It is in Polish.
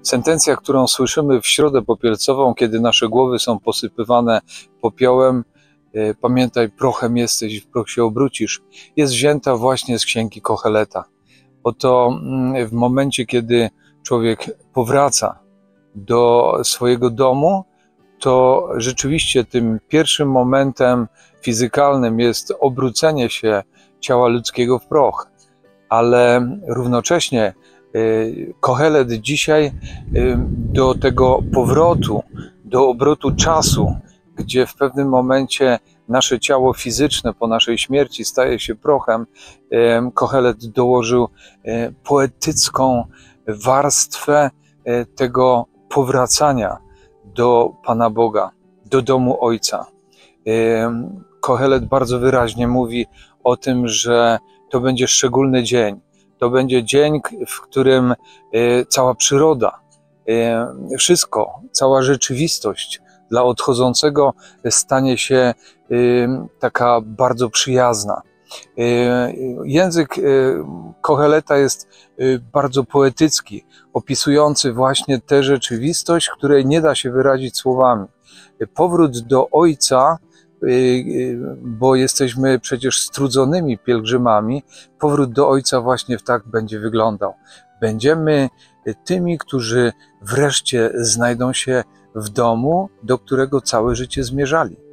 Sentencja, którą słyszymy w Środę Popielcową, kiedy nasze głowy są posypywane popiołem, pamiętaj, prochem jesteś i w proch się obrócisz, jest wzięta właśnie z księgi Koheleta. Oto w momencie, kiedy człowiek powraca do swojego domu, to rzeczywiście tym pierwszym momentem fizykalnym jest obrócenie się ciała ludzkiego w proch, ale równocześnie Kohelet dzisiaj do tego powrotu, do obrotu czasu, gdzie w pewnym momencie nasze ciało fizyczne po naszej śmierci staje się prochem, Kohelet dołożył poetycką warstwę tego powracania do Pana Boga, do domu Ojca. Kohelet bardzo wyraźnie mówi o tym, że to będzie szczególny dzień. To będzie dzień, w którym cała przyroda, wszystko, cała rzeczywistość dla odchodzącego stanie się taka bardzo przyjazna. Język Koheleta jest bardzo poetycki, opisujący właśnie tę rzeczywistość, której nie da się wyrazić słowami. Powrót do Ojca, bo jesteśmy przecież strudzonymi pielgrzymami, powrót do Ojca właśnie tak będzie wyglądał. Będziemy tymi, którzy wreszcie znajdą się w domu, do którego całe życie zmierzali.